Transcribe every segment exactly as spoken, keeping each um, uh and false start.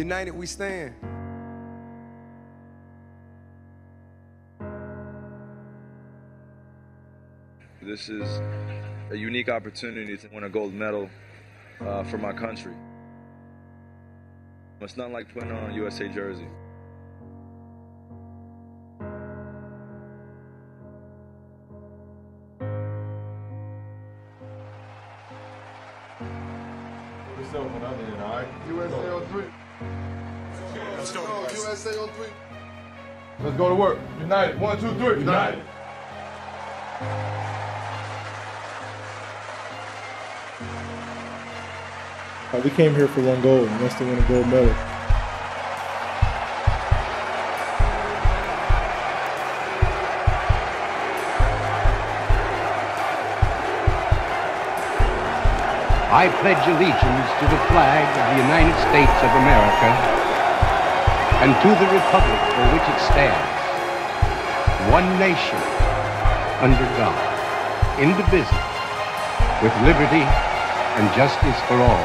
United we stand. This is a unique opportunity to win a gold medal uh, for my country. It's not like putting on a U S A jersey. What's up when I'm in, all right? U S A on three. Let's go. U S A on three. Let's go to work. United. One, two, three. United. Uh, we came here for one goal, and that's to win a gold medal. I pledge allegiance to the flag of the United States of America and to the republic for which it stands, one nation, under God, indivisible, with liberty and justice for all.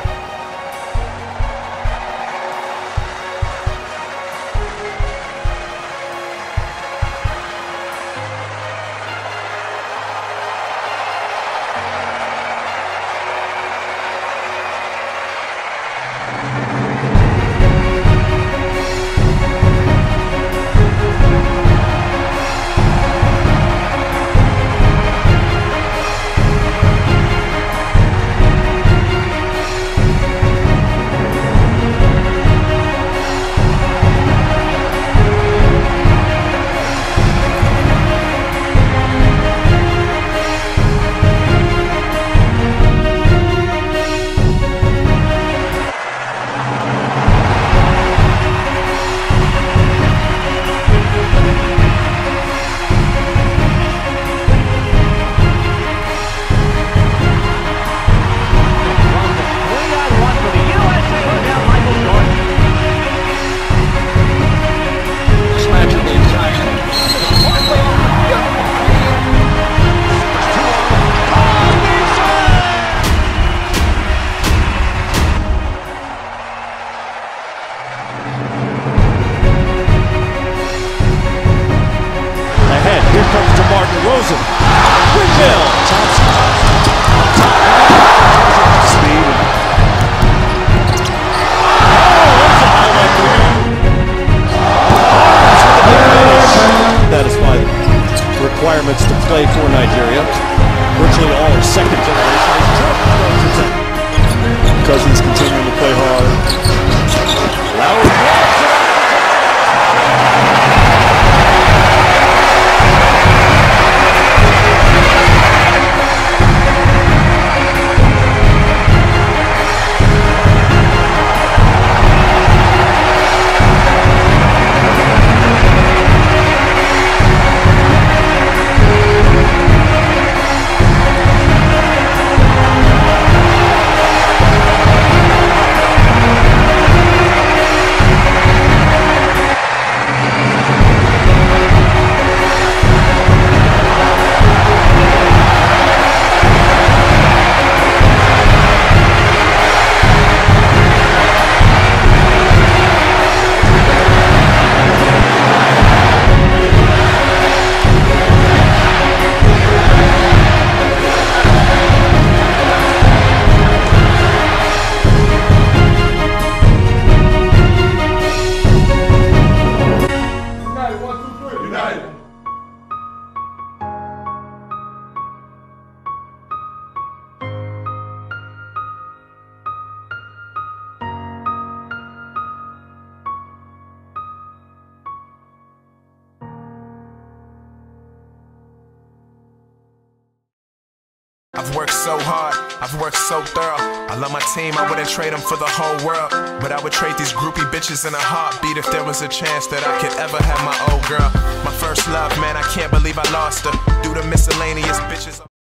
Rosen, Whitfield, Thompson, speed. Oh, that's a highlight for you. Satisfy the requirements to play for Nigeria. Virtually all are second generation. Cousins continuing to play hard. Lowry. I've worked so hard, I've worked so thorough. I love my team, I wouldn't trade them for the whole world. But I would trade these groupie bitches in a heartbeat if there was a chance that I could ever have my old girl. My first love, man, I can't believe I lost her. Due to miscellaneous bitches.